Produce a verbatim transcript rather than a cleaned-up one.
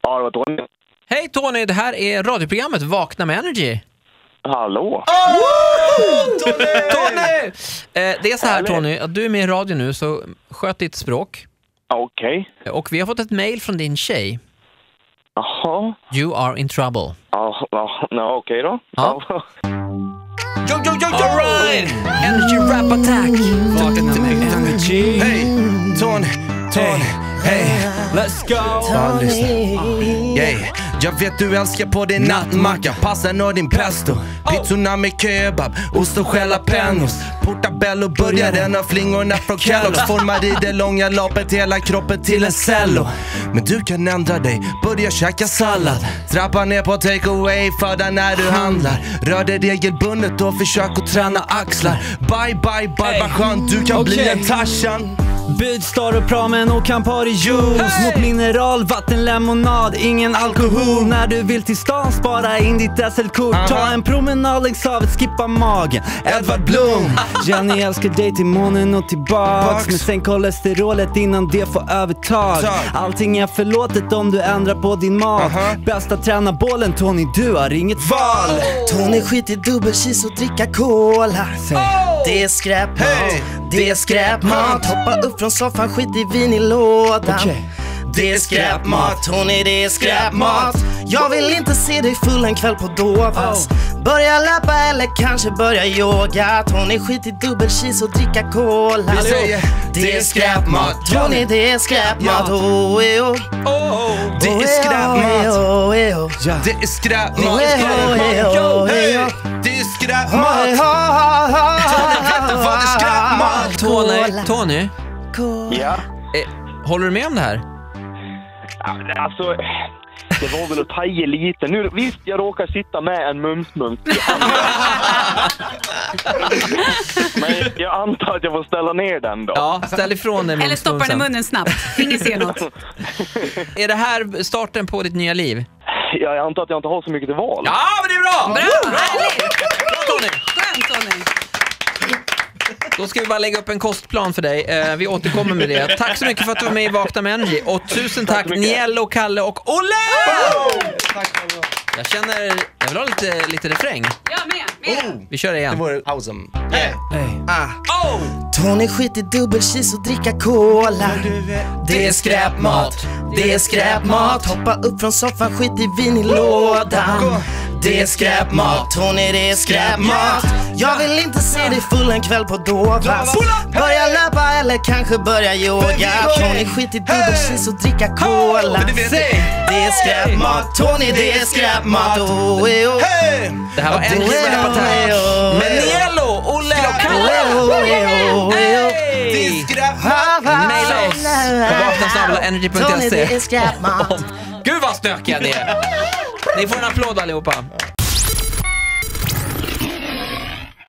Ja, det var Tony. Hej Tony, det här är radioprogrammet Vakna med Energy. Hallå. Oh! Tony! Tony! Eh, det är så här Tony, att du är med i radio nu, så sköt ditt språk. Okej. Okay. Och vi har fått ett mejl från din tjej. Jaha. You are in trouble. Ja, ja, okej okay då. Ja. Jo, jo, jo, jo! All right! Energy Rap Attack! Vakna med Energy! Hej, Tony, Tony, hej, let's go! Ja, lyssna. Yeah. Jag vet du älskar på din nattmacka, passen och din pesto, pizzorna med kebab, ost och jalapenos, portabello, burgaren och flingorna från Kellogg's, formar i det långa loppet hela kroppen till en cello. Men du kan ändra dig, börja käka sallad, trappa ner på takeaway för där när du handlar, rör dig regelbundet och försök att träna axlar. Bye bye bye, vad skönt du kan okay. bli en Tarzan. Budstar och pramen och Campari-juice, hey! Mot mineral, vatten, lemonad, ingen alkohol. När du vill till stan, spara in ditt S L-kort. uh-huh. Ta en promenad längs havet, skippa magen, Edvard Blom. Jenny älskar dig till månen och tillbaks, Box. Men sen kolesterolet innan det får övertag. Tag. Allting är förlåtet om du ändrar på din mat. uh-huh. Bästa tränarbollen, Tony, du har inget val. oh. Tony skit i dubbelkis och dricka cola. oh. Det är skräpmat, hey! Det är skräpmat. Hoppa upp från soffan, skit i vin i lådan. okay. Det är skräpmat, Tony, det är skräpmat. Jag vill inte se dig full en kväll på Dovas. oh. Börja löpa eller kanske börja yoga. Tony, skit i dubbelkis och dricka cola. Det är skräpmat, Tony, det är skräpmat. oh, oh, oh. Det är skräpmat. Det är skräpmat. Det är skräpmat. Tony, Tony. Ja. Eh, håller du med om det här? Ja, alltså, det var väl att ta i lite. Nu, visst, jag råkar sitta med en mums-mums i handen. Men jag antar att jag får ställa ner den då. Ja, ställ ifrån den. Eller stoppa den i munnen snabbt. Ingen ser något. Är det här starten på ditt nya liv? Ja, jag antar att jag inte har så mycket till val. Ja, men det är bra! Bra! Bra, bra Tony! Skönt, Tony! Då ska vi bara lägga upp en kostplan för dig. eh, Vi återkommer med det. Tack så mycket för att du var med i Vakna med Energy. Och tusen tack, tack Niello, Kalle och Olle! Oh! Tack. Jag känner, jag vill ha lite, lite refräng. Jag med, med. Oh, vi kör det igen. Det var awesome. Hey. Hey. Ah. Oh! Tony, skit i dubbelkis och dricka cola. Det är skräpmat, det är skräpmat. Hoppa upp från soffan, skit i vin i lådan. Det är skräpmat, Tony, det är skräpmat. Jag vill inte se dig full en kväll på Dovas. Börja löpa eller kanske börja yoga. Tony, skit i dubbelkis och dricka cola. Det är skräpmat, Tony, det är skräpmat. Det här var en skräpattack med Niello, Olle och Kalle. Det är skräpmat. Maila oss på vakna snabel-a energy punkt se. Tony, det är skräpmat. Gud vad stökiga ni är. Ni får en applåd allihopa.